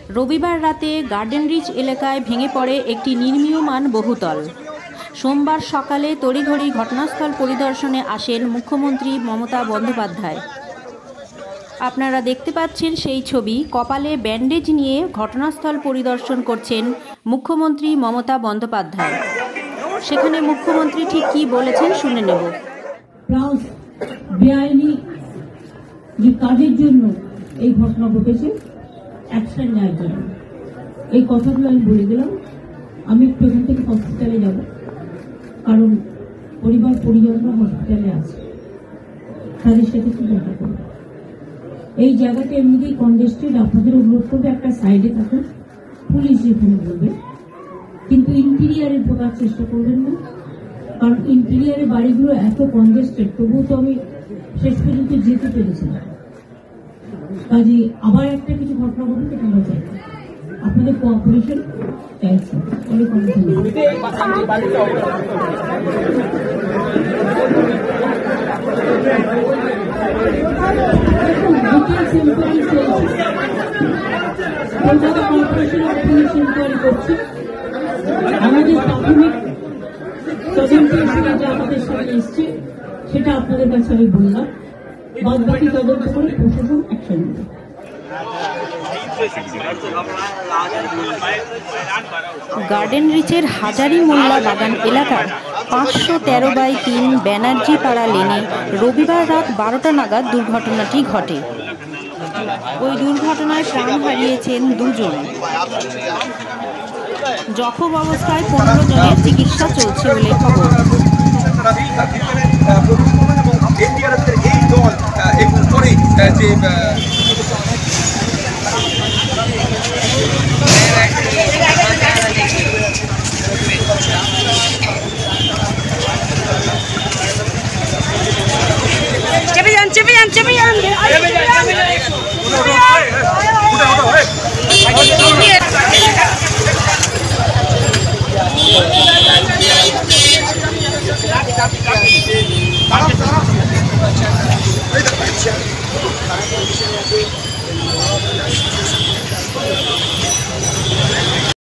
রবিবার রাতে garden rich এলাকায় ভেঙে পড়ে একটি নির্মীয়মান বহুতল। সোমবার সকালে তড়িঘড়ি ঘটনাস্থল পরিদর্শনে আসেন মুখ্যমন্ত্রী মমতা বন্দ্যোপাধ্যায়। আপনারা দেখতে পাচ্ছেন সেই ছবি। কপালে ব্যান্ডেজ নিয়ে ঘটনাস্থল পরিদর্শন করছেন মুখ্যমন্ত্রী মমতা বন্দ্যোপাধ্যায়। সেখানে মুখ্যমন্ত্রী ঠিক কি বলেছেন শুনে নেব। বেআইনি যে কাজের জন্য এই ঘটনা ঘটেছে, অ্যাকশন নেওয়ার জন্য এই কথাগুলো আমি বলে দিলাম। আমি একটু এখান থেকে হসপিটালে যাব, কারণ পরিজনরা হসপিটালে আছে, তাদের সাথে একটু দেখা করবো। এই জায়গাটা এমনিতেই কনজেস্টেড, আপনাদের অনুরোধ করবে একটা সাইডে থাকুন, পুলিশ যেখানে বলবে, কিন্তু ইন্টেরিয়ারে ঢোকার চেষ্টা করবেন না, কারণ ইন্টেরিয়ারে বাড়িগুলো এত কনজেস্টেড। তবুও তো আমি শেষ পর্যন্ত যেতে পেরেছিলাম। কাজে আবার একটা কিছু ঘটনা ঘটবে, সেটা আমরা চাই, আপনাদের কোঅপারেশন চাইছি। অনেক অনেক আমাদের প্রাথমিক তদন্তের যা আমাদের সামনে এসছে সেটা আপনাদের কাছে আমি বললাম। বাদ বাকি তদন্ত করে প্রশাসন অ্যাকশন নেবে। গার্ডেন রিচের হাজারি মোল্লা বাগান এলাকার 513/3 ব্যানার্জি পাড়া লেনে রবিবার রাত 12টা নাগাদ দুর্ঘটনাটি ঘটে। ওই দুর্ঘটনায় প্রাণ হারিয়েছেন 2 জন। জখম অবস্থায় 15 জনের চিকিৎসা চলছে বলে খবর। এই দল একটু পরে যে